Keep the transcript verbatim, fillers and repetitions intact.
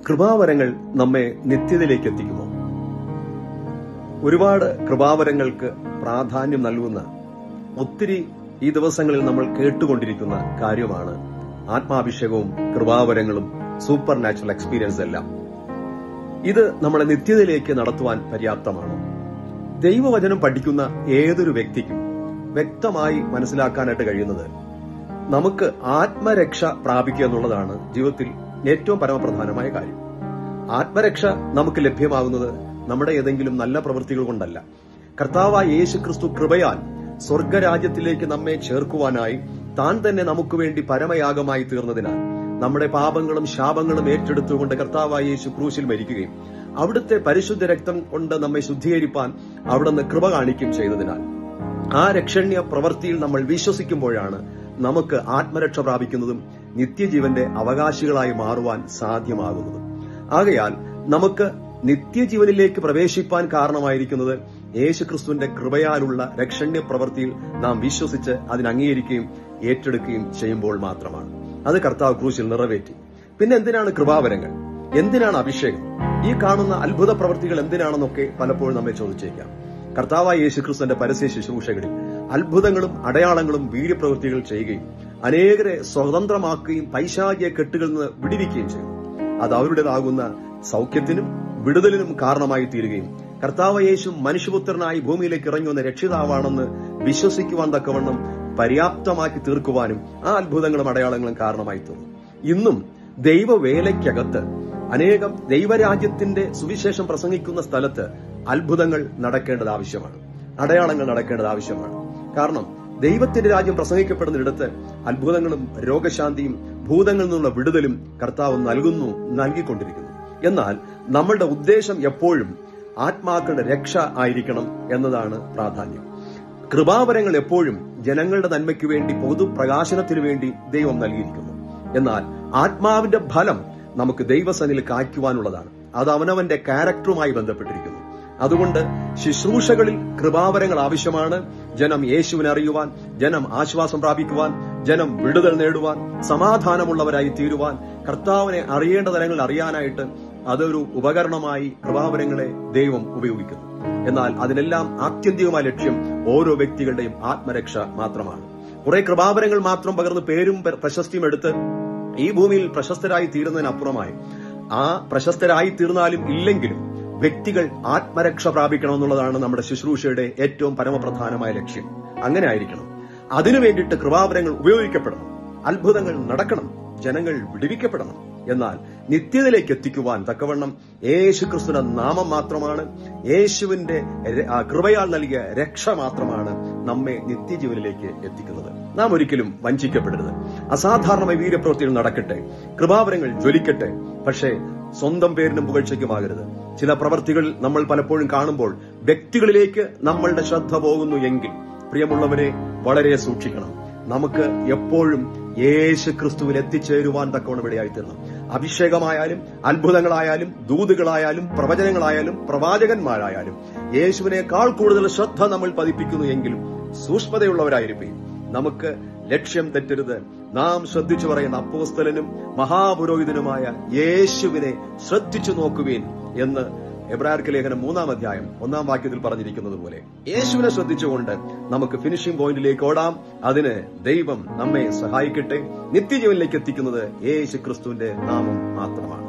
കൃപാവരങ്ങൾ നമ്മെ നിത്യതയിലേക്ക് എത്തിക്കുമോ? ഒരുപാട് കൃപാവരങ്ങൾക്ക് പ്രാധാന്യം നൽകുന്ന ഒത്തിരി ഈ ദിവസങ്ങളിൽ നമ്മൾ കേട്ടുകൊണ്ടിരിക്കുന്ന കാര്യമാണ് ആത്മാഭിഷേകവും കൃപാവരങ്ങളും സൂപ്പർ നാച്ചുറൽ എക്സ്പീരിയൻസ് എല്ലാം. ഇത് നമ്മളെ നിത്യതയിലേക്ക് നടത്തുവാൻ പര്യാപ്തമാണോ? ദൈവവചനം പഠിക്കുന്ന ഏതൊരു വ്യക്തിക്കും വ്യക്തമായി മനസ്സിലാക്കാനായിട്ട് കഴിയുന്നത് നമുക്ക് ആത്മരക്ഷ പ്രാപിക്കുക എന്നുള്ളതാണ് ജീവിതത്തിൽ ഏറ്റവും പരമപ്രധാനമായ കാര്യം. ആത്മരക്ഷ നമുക്ക് ലഭ്യമാകുന്നത് നമ്മുടെ ഏതെങ്കിലും നല്ല പ്രവൃത്തികൾ കൊണ്ടല്ല. കർത്താവായ യേശു ക്രിസ്തു കൃപയാൽ സ്വർഗരാജ്യത്തിലേക്ക് നമ്മെ ചേർക്കുവാനായി താൻ തന്നെ നമുക്ക് വേണ്ടി പരമയാഗമായി തീർന്നതിനാൽ നമ്മുടെ പാപങ്ങളും ശാപങ്ങളും ഏറ്റെടുത്തുകൊണ്ട് കർത്താവായ യേശു ക്രൂശിൽ മരിക്കുകയും അവിടുത്തെ പരിശുദ്ധ രക്തം കൊണ്ട് നമ്മെ ശുദ്ധീകരിപ്പാൻ അവിടുന്ന് കൃപ കാണിക്കുകയും ചെയ്തതിനാൽ ആ രക്ഷണ്യ പ്രവൃത്തിയിൽ നമ്മൾ വിശ്വസിക്കുമ്പോഴാണ് നമുക്ക് ആത്മരക്ഷ പ്രാപിക്കുന്നതും നിത്യജീവന്റെ അവകാശികളായി മാറുവാൻ സാധ്യമാകുന്നതും. ആകയാൽ നമുക്ക് നിത്യജീവനിലേക്ക് പ്രവേശിപ്പാൻ കാരണമായിരിക്കുന്നത് യേശുക്രിസ്തുവിന്റെ കൃപയാലുള്ള രക്ഷണ്യ പ്രവൃത്തിയിൽ നാം വിശ്വസിച്ച് അതിനെ അംഗീകരിക്കുകയും ഏറ്റെടുക്കുകയും ചെയ്യുമ്പോൾ മാത്രമാണ്. അത് കർത്താവ് ക്രൂശിൽ നിറവേറ്റി. പിന്നെ എന്തിനാണ് കൃപാവരങ്ങൾ? എന്തിനാണ് അഭിഷേകം? ഈ കാണുന്ന അത്ഭുത പ്രവൃത്തികൾ എന്തിനാണെന്നൊക്കെ പലപ്പോഴും നമ്മെ ചോദിച്ചേക്കാം. കർത്താവായ യേശുക്രിസ്തുവിന്റെ പരസ്യ ശുശ്രൂഷകളിൽ അത്ഭുതങ്ങളും അടയാളങ്ങളും വീര്യപ്രവൃത്തികൾ ചെയ്യുകയും അനേകരെ സ്വതന്ത്രമാക്കുകയും പൈശാചിക കെട്ടുകളിൽ നിന്ന് വിടുവിക്കുകയും ചെയ്തു. അത് അവരുടേതാകുന്ന സൗഖ്യത്തിനും വിടുതലിനും കാരണമായി തീരുകയും കർത്താവ് യേശു മനുഷ്യപുത്രനായി ഭൂമിയിലേക്ക് ഇറങ്ങി വന്ന രക്ഷിതാവാണെന്ന് വിശ്വസിക്കുവാൻ തക്കവണ്ണം പര്യാപ്തമാക്കി തീർക്കുവാനും ആ അത്ഭുതങ്ങളും അടയാളങ്ങളും കാരണമായി തീർന്നു. ഇന്നും ദൈവവേലയ്ക്കകത്ത് അനേകം ദൈവരാജ്യത്തിന്റെ സുവിശേഷം പ്രസംഗിക്കുന്ന സ്ഥലത്ത് അത്ഭുതങ്ങൾ നടക്കേണ്ടത് ആവശ്യമാണ്, അടയാളങ്ങൾ നടക്കേണ്ടത് ആവശ്യമാണ്. കാരണം ദൈവത്തിന്റെ രാജ്യം പ്രസംഗിക്കപ്പെടുന്നിടത്ത് അത്ഭുതങ്ങളും രോഗശാന്തിയും ഭൂതങ്ങളിൽ നിന്നുള്ള വിടുതലും കർത്താവ് നൽകുന്നു, നൽകിക്കൊണ്ടിരിക്കുന്നു. എന്നാൽ നമ്മളുടെ ഉദ്ദേശം എപ്പോഴും ആത്മാക്കളുടെ രക്ഷ ആയിരിക്കണം എന്നതാണ് പ്രാധാന്യം. കൃപാവരങ്ങൾ എപ്പോഴും ജനങ്ങളുടെ നന്മയ്ക്ക് വേണ്ടി, പൊതുപ്രകാശനത്തിനു വേണ്ടി ദൈവം നൽകിയിരിക്കുന്നു. എന്നാൽ ആത്മാവിന്റെ ഫലം നമുക്ക് ദൈവസന്നിധിയിൽ കായ്ക്കുവാനുള്ളതാണ്. അത് അവനവന്റെ ക്യാരക്ടറുമായി ബന്ധപ്പെട്ടിരിക്കുന്നു. അതുകൊണ്ട് ശുശ്രൂഷകളിൽ കൃപാവരങ്ങൾ ആവശ്യമാണ്. ജനം യേശുവിനെ അറിയുവാൻ, ജനം ആശ്വാസം പ്രാപിക്കുവാൻ, ജനം വിടുതൽ നേടുവാൻ, സമാധാനമുള്ളവരായി തീരുവാൻ, കർത്താവിനെ അറിയേണ്ട തലങ്ങളിൽ അറിയാനായിട്ട് അതൊരു ഉപകരണമായി കൃപാവരങ്ങളെ ദൈവം ഉപയോഗിക്കുന്നു. എന്നാൽ അതിനെല്ലാം ആത്യന്തികമായ ലക്ഷ്യം ഓരോ വ്യക്തികളുടെയും ആത്മരക്ഷ മാത്രമാണ്. കുറെ കൃപാവരങ്ങൾ മാത്രം പകർന്ന് പേരും പ്രശസ്തിയും എടുത്ത് ഈ ഭൂമിയിൽ പ്രശസ്തരായി തീരുന്നതിനപ്പുറമായി, ആ പ്രശസ്തരായി തീർന്നാലും ഇല്ലെങ്കിലും വ്യക്തികൾ ആത്മരക്ഷ പ്രാപിക്കണമെന്നുള്ളതാണ് നമ്മുടെ ശുശ്രൂഷയുടെ ഏറ്റവും പരമപ്രധാനമായ ലക്ഷ്യം. അങ്ങനെ ആയിരിക്കണം. അതിനു വേണ്ടിയിട്ട് കൃപാവരങ്ങൾ ഉപയോഗിക്കപ്പെടണം, അത്ഭുതങ്ങൾ നടക്കണം, ജനങ്ങൾ വിടുവിക്കപ്പെടണം. എന്നാൽ നിത്യതയിലേക്ക് എത്തിക്കുവാൻ തക്കവണ്ണം യേശുക്രിസ്തുവിന്റെ നാമം മാത്രമാണ്, യേശുവിന്റെ കൃപയാൽ നൽകിയ രക്ഷ മാത്രമാണ് നമ്മെ നിത്യജീവനിലേക്ക് എത്തിക്കുന്നത്. നാം ഒരിക്കലും വഞ്ചിക്കപ്പെടരുത്. അസാധാരണമായ വീര്യപ്രവൃത്തികൾ നടക്കട്ടെ, കൃപാവരങ്ങൾ ജ്വലിക്കട്ടെ, പക്ഷേ സ്വന്തം പേരിനും പുകഴ്ചയ്ക്കുമാകരുത്. ചില പ്രവൃത്തികൾ നമ്മൾ പലപ്പോഴും കാണുമ്പോൾ വ്യക്തികളിലേക്ക് നമ്മളുടെ ശ്രദ്ധ പോകുന്നു എങ്കിൽ പ്രിയമുള്ളവരെ വളരെ സൂക്ഷിക്കണം. നമുക്ക് എപ്പോഴും യേശു ക്രിസ്തുവിൽ എത്തിച്ചേരുവാൻ തക്കവണ്ണം ഇടയായിത്തീരണം. അഭിഷേകമായാലും അത്ഭുതങ്ങളായാലും ദൂതുകളായാലും പ്രവചനങ്ങളായാലും പ്രവാചകന്മാരായാലും യേശുവിനേക്കാൾ കൂടുതൽ ശ്രദ്ധ നമ്മൾ പതിപ്പിക്കുന്നു എങ്കിലും സൂക്ഷ്മതയുള്ളവരായിരിക്കും. നമുക്ക് ലക്ഷ്യം തെറ്റരുത്. നാം ശ്രദ്ധിച്ചു പറയുന്ന അപ്പോസ്തലനും മഹാപുരോഹിതനുമായ യേശുവിനെ ശ്രദ്ധിച്ചു നോക്കുവേൻ എന്ന് എബ്രായർക്ക് ലേഖനം മൂന്നാം അധ്യായം ഒന്നാം വാക്യത്തിൽ പറഞ്ഞിരിക്കുന്നത് പോലെ യേശുവിനെ ശ്രദ്ധിച്ചുകൊണ്ട് നമുക്ക് ഫിനിഷിംഗ് പോയിന്റിലേക്ക് ഓടാം. അതിന് ദൈവം നമ്മെ സഹായിക്കട്ടെ. നിത്യജീവനിലേക്ക് എത്തിക്കുന്നത് യേശു ക്രിസ്തുവിന്റെ നാമം മാത്രമാണ്.